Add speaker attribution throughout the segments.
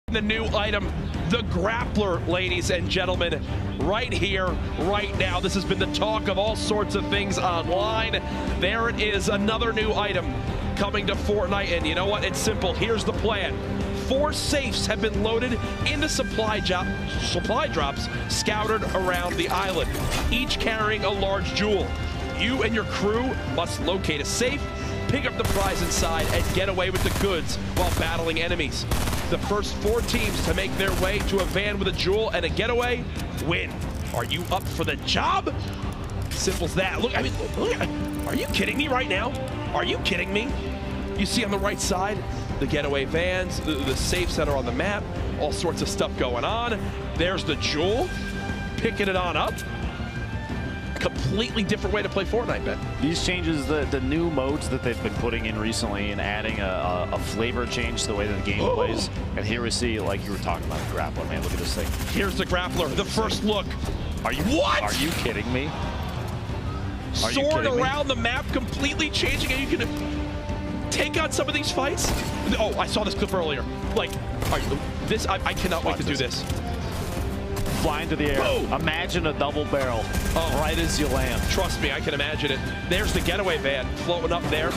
Speaker 1: The new item, the Grappler, ladies and gentlemen, right here, right now. This has been the talk of all sorts of things online. There it is, another new item coming to Fortnite, and you know what? It's simple. Here's the plan. 4 safes have been loaded into supply drops scattered around the island, each carrying a large jewel. You and your crew must locate a safe, pick up the prize inside, and get away with the goods while battling enemies. The first 4 teams to make their way to a van with a jewel and a getaway win. Are you up for the job? Simple as that. Look, are you kidding me right now? Are you kidding me? You see on the right side, the getaway vans, the safes that are on the map, all sorts of stuff going on. There's the jewel, picking it on up. Completely different way to play Fortnite, Ben.
Speaker 2: These changes, the new modes that they've been putting in recently and adding a flavor change to the way that the game plays. And here we see, like you were talking about, the Grappler, man. Look at this thing.
Speaker 1: Here's the Grappler, the first look.
Speaker 2: Are you kidding me?
Speaker 1: Sword around the map, completely changing it. You can take on some of these fights. Oh, I saw this clip earlier. Like, I cannot wait to do this.
Speaker 2: Flying to the air. Boom. Imagine a double barrel right as you land.
Speaker 1: Trust me, I can imagine it. There's the getaway van floating up there.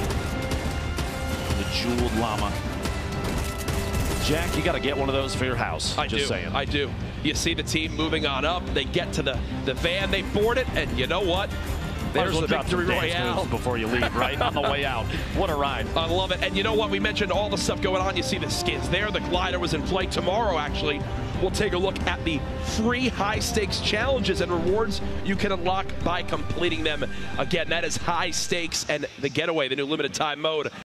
Speaker 2: The jeweled llama. Jack, you got to get one of those for your house.
Speaker 1: I do. You see the team moving on up. They get to the van, they board it, and you know what? There's the victory royale
Speaker 2: before you leave, right? On the way out. What a ride.
Speaker 1: I love it. And you know what? We mentioned all the stuff going on. You see the skins there. The glider was in flight. Tomorrow, actually, we'll take a look at the free high-stakes challenges and rewards you can unlock by completing them. Again, that is high stakes and the getaway, the new limited time mode.